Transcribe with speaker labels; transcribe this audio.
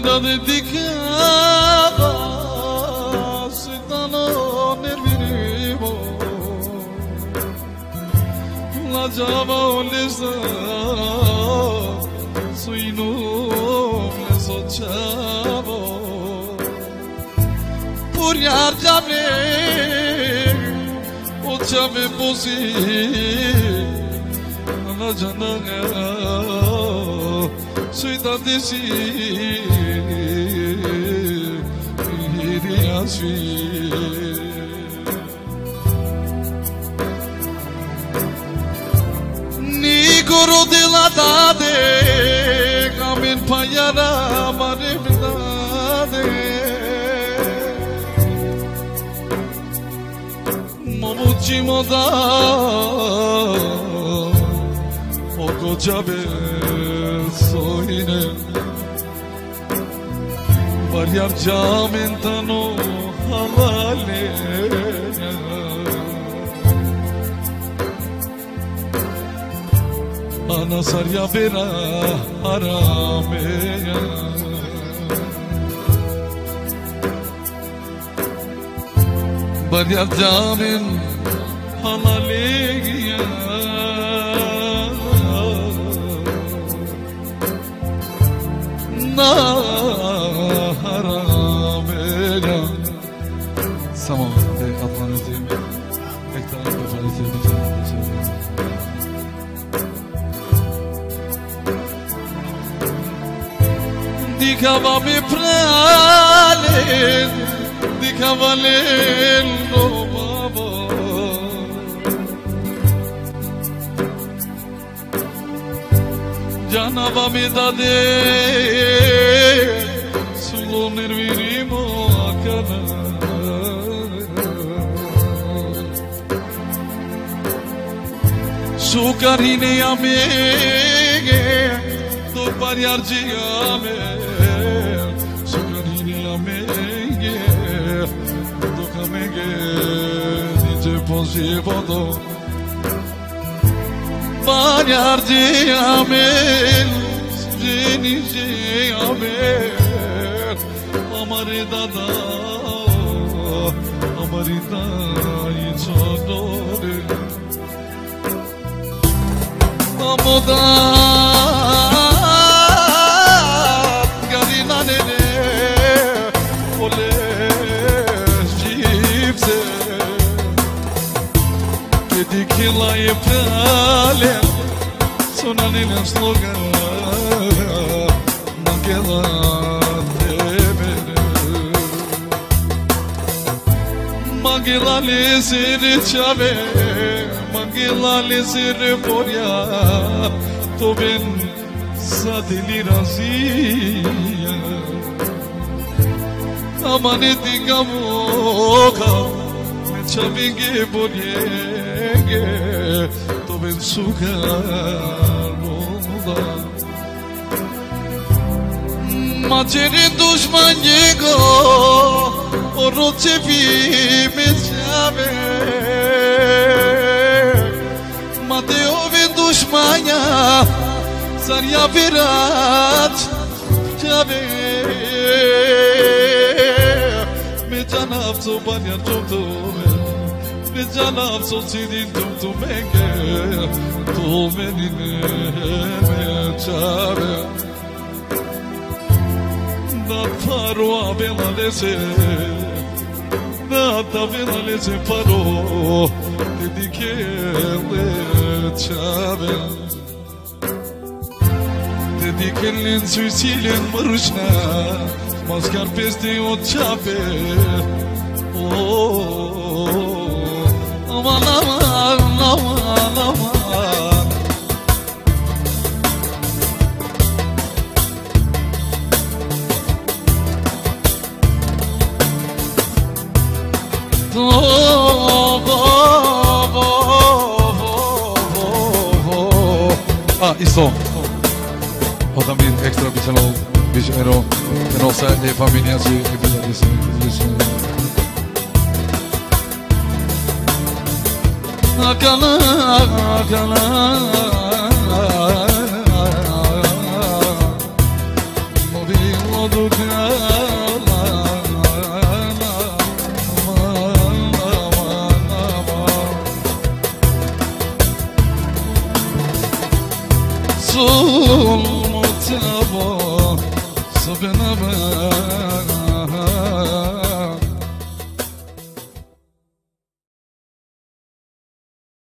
Speaker 1: da dedicata Suitano nel minimo La java olesa Suino le sochavo Pur yar jame O jame posi La jananga Suita desi Iriasi Ni guru diladade Kamin payara mare bilade Momuchi moda Oko jabe soine Varyar jamentano havale Ana sarya bera arameya Varyar jamen havaleya Haramela Samam de Advanazim Ektar Kafalite Dikava mi pralen Dikava lendo baba Janava mi dade Sulo nervirimo akana Sukarine amege Do pariarji ame Sukarine amege Do kamege Nice ponsi vodo Pariarji ame Sujenici ame Amari dada Amari dai chodore Amoda Garina nene Ole Jipse Kedi kila yepale Sonanine slogan Mangela Mangela lezire chave Mangela lezire poria To ben sadeli razia Amane diga moka Me chavinge porienge To ben sugar moda Macere dushman jego Oroce vi me chave Mateo ve dushmanya Sarya virat chave Me janav so banya tumtu Me janav so sidin tumtu menge Tu menine me chave Da parua bela lese Da bela lese paro Dedike le chave Dedike lin suicilien mărâșna Mascar peste o chave Aman aman aman aman
Speaker 2: Isto Potem extra pisano Visionero Nossa família se Akala Akala
Speaker 1: صدق ظلم وتابع صبنا